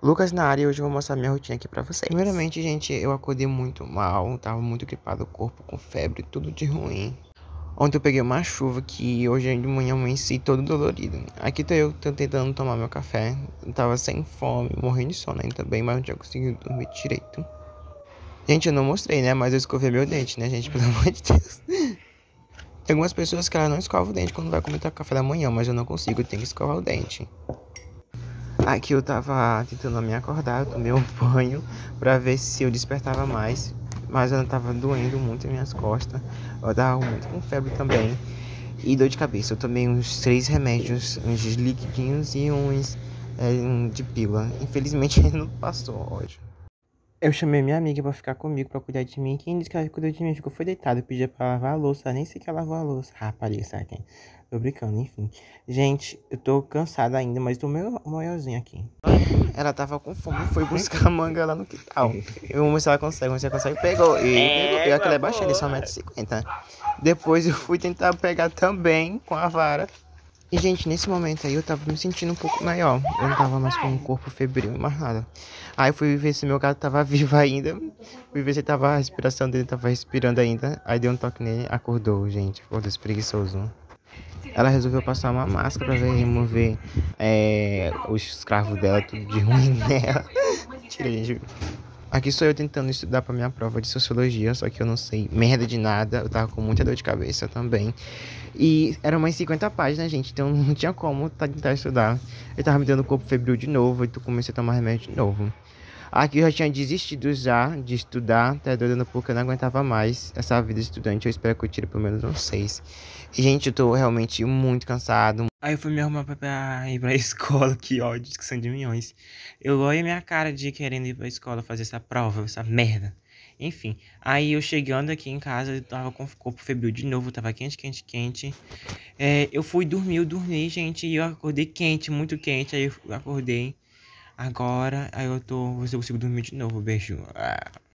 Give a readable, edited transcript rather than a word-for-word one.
Lucas na área e hoje eu vou mostrar minha rotina aqui pra vocês. Primeiramente, gente, eu acordei muito mal, tava muito gripado, o corpo com febre, tudo de ruim. Ontem eu peguei uma chuva que hoje de manhã eu amanheci todo dolorido. Aqui tô tentando tomar meu café, eu tava sem fome, morrendo de sono ainda bem, mas não tinha conseguido dormir direito. Gente, eu não mostrei, né, mas eu escovei meu dente, né, gente, pelo amor de Deus. Tem algumas pessoas que elas não escovam o dente quando vai comer café da manhã, mas eu não consigo, eu tenho que escovar o dente. Aqui eu tava tentando me acordar, eu tomei um banho pra ver se eu despertava mais. Mas eu tava doendo muito as minhas costas. Eu tava muito com febre também. E dor de cabeça. Eu tomei uns 3 remédios, uns liquidinhos e uns de pílula. Infelizmente não passou hoje. Eu chamei minha amiga pra ficar comigo, pra cuidar de mim. Quem disse que ela cuidou de mim ficou foi deitado. Eu pedi pra lavar a louça, nem sei que ela lavou a louça. Rapaz, sabe quem? Tô brincando, enfim. Gente, eu tô cansado ainda, mas tô meio maiorzinho aqui. Ela tava com fome, foi buscar manga lá no quintal. Eu vou ver se ela consegue, se ela consegue. Pegou. E pegou. Pior que ela é baixa, ele é só 1,50 m. Depois eu fui tentar pegar também com a vara. E, gente, nesse momento aí eu tava me sentindo um pouco melhor. Eu não tava mais com um corpo febril e mais nada. Aí eu fui ver se meu gato tava vivo ainda. Fui ver se a respiração dele tava respirando ainda. Aí dei um toque nele, acordou, gente. Acordou preguiçoso. Ela resolveu passar uma máscara pra ver, remover os escravos dela, tudo de ruim nela. Mentira, gente. Aqui sou eu tentando estudar pra minha prova de sociologia, só que eu não sei merda de nada. Eu tava com muita dor de cabeça também. E eram umas 50 páginas, gente, então não tinha como tentar estudar. Eu tava me dando corpo febril de novo, e comecei a tomar remédio de novo. Aqui eu já tinha desistido já de estudar, tá doendo porque eu não aguentava mais essa vida de estudante. Eu espero que eu tire pelo menos uns 6. E, gente, eu tô realmente muito cansado. Aí eu fui me arrumar pra ir pra escola, que ódio, que são de milhões. Eu olhei minha cara de querendo ir pra escola fazer essa prova, essa merda. Enfim, aí eu chegando aqui em casa, eu tava com o corpo febril de novo, tava quente, quente, quente. Eu fui dormir, gente, e eu acordei quente, muito quente, aí eu acordei. Agora, aí eu tô, ver se eu consigo dormir de novo, beijo.